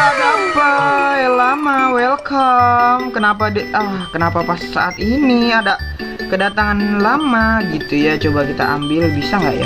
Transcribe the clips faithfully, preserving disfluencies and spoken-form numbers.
ada apa? Lama, welcome. Kenapa de ah, kenapa pas saat ini ada kedatangan lama gitu ya? Coba kita ambil, bisa nggak ya?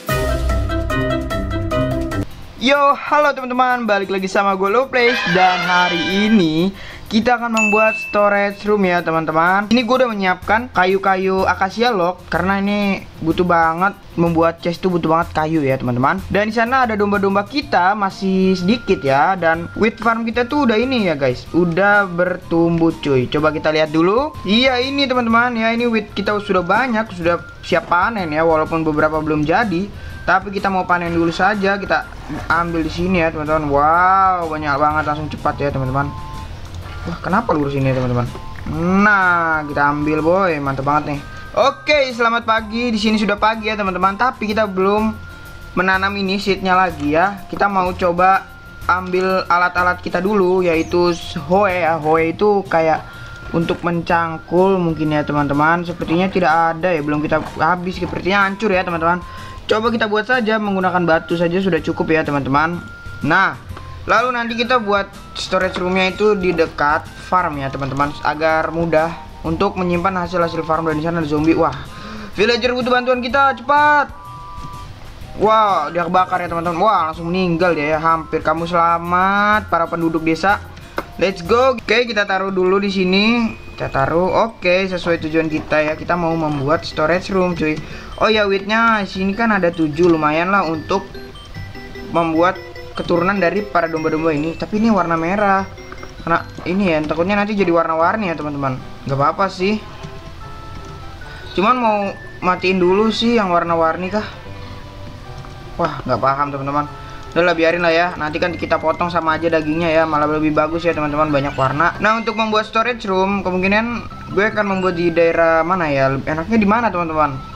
Yo, halo teman-teman, balik lagi sama gue Loplace. Dan hari ini kita akan membuat storage room ya teman-teman. Ini gue udah menyiapkan kayu-kayu akasia log karena ini butuh banget, membuat chest tuh butuh banget kayu ya teman-teman. Dan di sana ada domba-domba kita masih sedikit ya. Dan wheat farm kita tuh udah ini ya guys, udah bertumbuh cuy. Coba kita lihat dulu. Iya ini teman-teman ya, ini wheat kita sudah banyak, sudah siap panen ya. Walaupun beberapa belum jadi, tapi kita mau panen dulu saja. Kita ambil di sini ya teman-teman. Wow, banyak banget, langsung cepat ya teman-teman. Wah, kenapa lurus ini teman-teman? Nah, kita ambil boy, mantap banget nih. Oke, selamat pagi. Di sini sudah pagi ya teman-teman. Tapi kita belum menanam ini seednya lagi ya. Kita mau coba ambil alat-alat kita dulu, yaitu hoe ya. Hoe itu kayak untuk mencangkul mungkin ya teman-teman. Sepertinya tidak ada ya, belum kita habis. Sepertinya hancur ya teman-teman. Coba kita buat saja menggunakan batu saja sudah cukup ya teman-teman. Nah, lalu nanti kita buat storage roomnya itu di dekat farm ya teman-teman, agar mudah untuk menyimpan hasil-hasil farm. Dan di sana ada zombie. Wah, villager butuh bantuan kita, cepat. Wah, dia kebakar ya teman-teman. Wah, langsung meninggal dia ya. Hampir. Kamu selamat para penduduk desa. Let's go. Oke, kita taruh dulu di sini. Kita taruh. Oke, sesuai tujuan kita ya. Kita mau membuat storage room cuy. Oh ya, wheatnya sini kan ada tujuh, lumayan lah untuk membuat keturunan dari para domba-domba ini. Tapi ini warna merah karena ini ya, takutnya nanti jadi warna-warni ya teman-teman. Gak apa-apa sih, cuman mau matiin dulu sih yang warna-warni kah. Wah, nggak paham teman-teman. Udah lah, biarin lah ya. Nanti kan kita potong sama aja dagingnya ya, malah lebih bagus ya teman-teman, banyak warna. Nah, untuk membuat storage room kemungkinan gue akan membuat di daerah mana ya? Enaknya di mana teman-teman?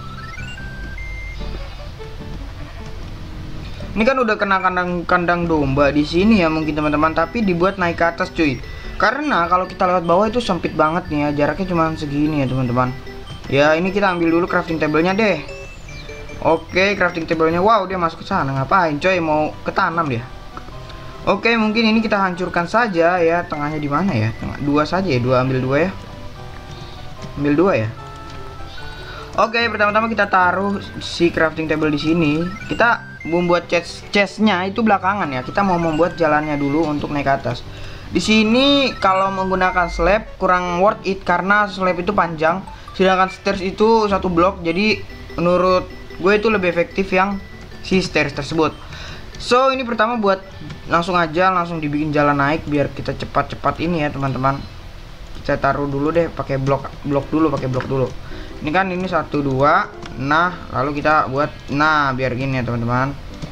Ini kan udah kena kandang-kandang domba di sini ya mungkin teman-teman, tapi dibuat naik ke atas cuy. Karena kalau kita lewat bawah itu sempit banget nih ya, jaraknya cuma segini ya teman-teman. Ya, ini kita ambil dulu crafting table-nya deh. Oke, crafting table-nya. Wow, dia masuk ke sana. Ngapain coy? Mau ketanam dia. Oke, mungkin ini kita hancurkan saja ya. Tengahnya di mana ya? Tengah dua saja ya, dua, ambil dua ya. Ambil dua ya. Oke, pertama-tama kita taruh si crafting table di sini. Kita membuat chest chestnya itu belakangan ya. Kita mau membuat jalannya dulu untuk naik ke atas. Di sini kalau menggunakan slab kurang worth it karena slab itu panjang, sedangkan stairs itu satu blok. Jadi menurut gue itu lebih efektif yang si stairs tersebut. So ini pertama buat langsung aja langsung dibikin jalan naik biar kita cepat-cepat ini ya teman-teman. Kita taruh dulu deh pakai blok blok dulu, pakai blok dulu. Ini kan ini satu dua. Nah, lalu kita buat nah biar gini ya teman-teman.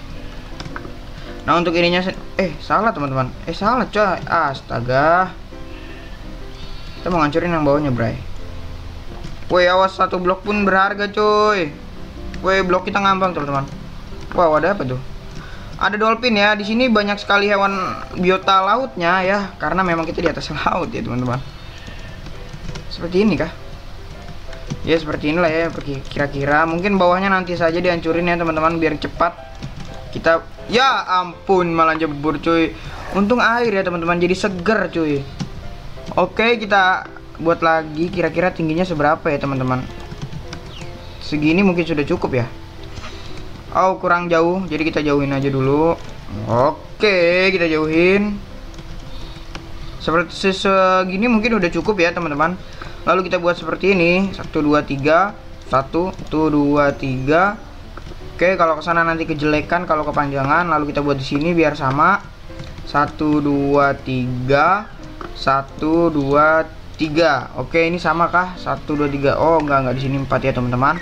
Nah, untuk ininya eh salah teman-teman. Eh salah coy. Astaga. Kita mau ngancurin yang bawahnya, bray. Woi, awas, satu blok pun berharga coy. Woi, blok kita ngambang teman-teman. Wow, ada apa tuh? Ada dolphin ya. Di sini banyak sekali hewan biota lautnya ya, karena memang kita di atas laut ya teman-teman. Seperti ini kah? Ya seperti inilah ya kira-kira. Mungkin bawahnya nanti saja dihancurin ya teman-teman biar cepat. Kita ya ampun malah jebur cuy. Untung air ya teman-teman, jadi seger cuy. Oke, kita buat lagi. Kira-kira tingginya seberapa ya teman-teman? Segini mungkin sudah cukup ya. Oh, kurang jauh, jadi kita jauhin aja dulu. Oke, kita jauhin. Seperti segini mungkin udah cukup ya teman-teman. Lalu kita buat seperti ini, satu dua tiga, satu dua tiga. Oke, kalau ke sana nanti kejelekan kalau kepanjangan. Lalu kita buat di sini biar sama. satu dua tiga, satu dua tiga. Oke, ini sama kah? satu dua tiga. Oh, enggak enggak, di sini empat ya teman-teman.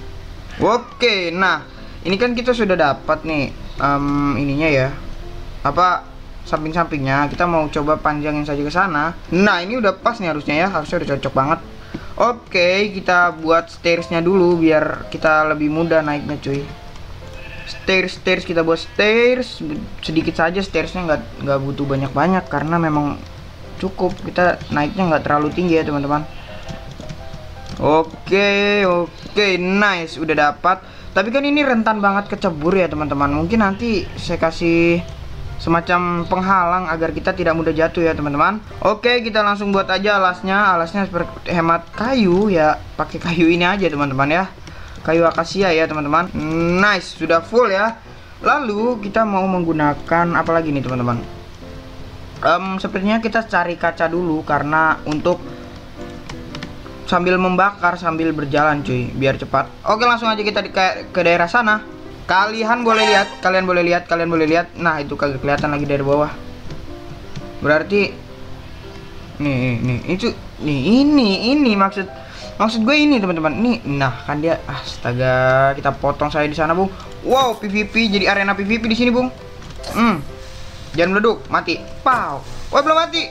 Oke, nah, ini kan kita sudah dapat nih um, ininya ya. Apa samping-sampingnya, kita mau coba panjangin saja ke sana. Nah, ini udah pas nih harusnya ya, harusnya udah cocok banget. Oke, kita buat stairsnya dulu biar kita lebih mudah naiknya cuy. Stairs, stairs kita buat stairs sedikit saja, stairsnya nggak nggak butuh banyak-banyak karena memang cukup, kita naiknya nggak terlalu tinggi ya teman-teman. Oke, oke, nice, udah dapat. Tapi kan ini rentan banget kecebur ya teman-teman. Mungkin nanti saya kasih semacam penghalang agar kita tidak mudah jatuh ya teman-teman. Oke, kita langsung buat aja alasnya. Alasnya seperti hemat kayu ya, pakai kayu ini aja teman-teman ya, kayu akasia ya teman-teman. Nice, sudah full ya. Lalu kita mau menggunakan apa lagi nih teman-teman? Um, sepertinya kita cari kaca dulu, karena untuk sambil membakar sambil berjalan cuy, biar cepat. Oke, langsung aja kita di, ke, ke daerah sana. Kalian boleh lihat, kalian boleh lihat, kalian boleh lihat. Nah, itu kagak kelihatan lagi dari bawah. Berarti nih, nih, itu nih, ini, ini maksud maksud gue ini teman-teman. Nih, nah kan dia, astaga, kita potong saya di sana, Bung. Wow, P V P, jadi arena P V P di sini, Bung. Hmm. Jangan meleduk, mati. Pow. Wah, belum mati.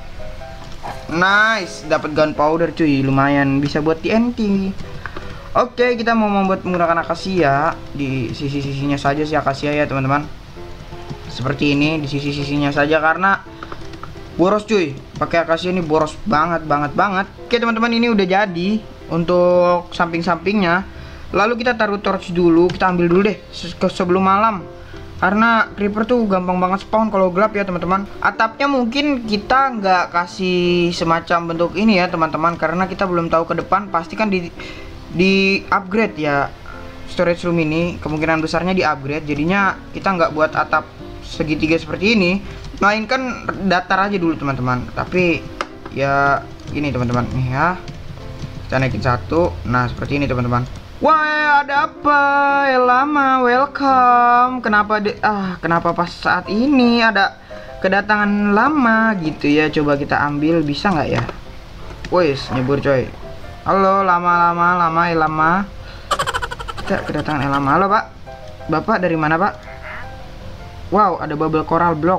Nice, dapat gunpowder cuy, lumayan bisa buat T N T. Oke, kita mau membuat menggunakan akasia. Di sisi-sisinya saja sih akasia ya teman-teman. Seperti ini, di sisi-sisinya saja karena boros cuy. Pakai akasia ini boros banget banget banget. Oke teman-teman, ini udah jadi untuk samping-sampingnya. Lalu kita taruh torch dulu, kita ambil dulu deh sebelum malam. Karena creeper tuh gampang banget spawn kalau gelap ya teman-teman. Atapnya mungkin kita nggak kasih semacam bentuk ini ya teman-teman, karena kita belum tahu ke depan pasti kan di di upgrade ya storage room ini, kemungkinan besarnya di upgrade. Jadinya kita nggak buat atap segitiga seperti ini, melainkan datar aja dulu teman-teman. Tapi ya ini teman-teman nih ya, kita naikin satu. Nah seperti ini teman-teman. Wah, ada apa? Lama welcome. Kenapa de ah kenapa pas saat ini ada kedatangan lama gitu ya? Coba kita ambil, bisa nggak ya? Wes nyebur coy. Halo, lama-lama, lama, lama. Kita kedatangan lama. Halo, Pak. Bapak dari mana, Pak? Wow, ada bubble coral block.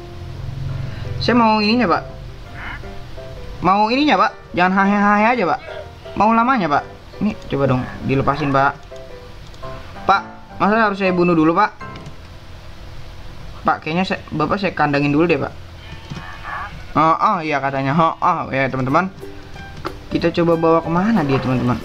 Saya mau ininya, Pak. Mau ininya, Pak. Jangan hahe-hahe aja, Pak. Mau lamanya, Pak. Ini coba dong dilepasin, Pak. Pak, masa harus saya bunuh dulu, Pak? Pak, kayaknya saya, Bapak saya kandangin dulu deh, Pak. Oh, oh iya katanya. Oh, oh ya, teman-teman. Kita coba bawa kemana dia teman-teman.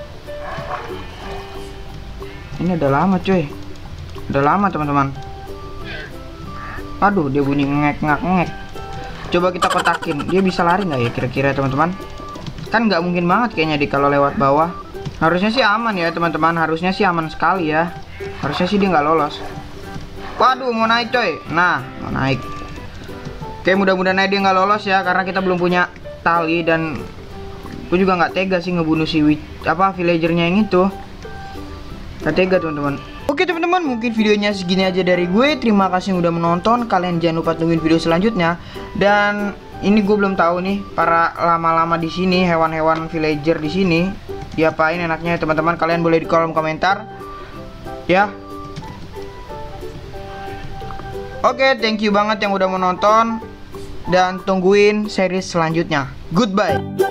Ini udah lama cuy, udah lama teman-teman. Aduh, dia bunyi ngek ngek ngek. Coba kita kotakin, dia bisa lari nggak ya kira-kira teman-teman? Kan nggak mungkin banget kayaknya di kalau lewat bawah. Harusnya sih aman ya teman-teman, harusnya sih aman sekali ya. Harusnya sih dia nggak lolos. Waduh, mau naik coy. Nah, mau naik. Oke, mudah-mudahan dia nggak lolos ya, karena kita belum punya tali. Dan gue juga nggak tega sih ngebunuh si apa villagernya yang itu. Nggak tega teman-teman. Oke teman-teman, mungkin videonya segini aja dari gue. Terima kasih yang udah menonton. Kalian jangan lupa tungguin video selanjutnya. Dan ini gue belum tahu nih para lama-lama di sini, hewan-hewan villager di sini diapain enaknya teman-teman. Kalian boleh di kolom komentar ya. Oke, thank you banget yang udah menonton, dan tungguin series selanjutnya. Goodbye.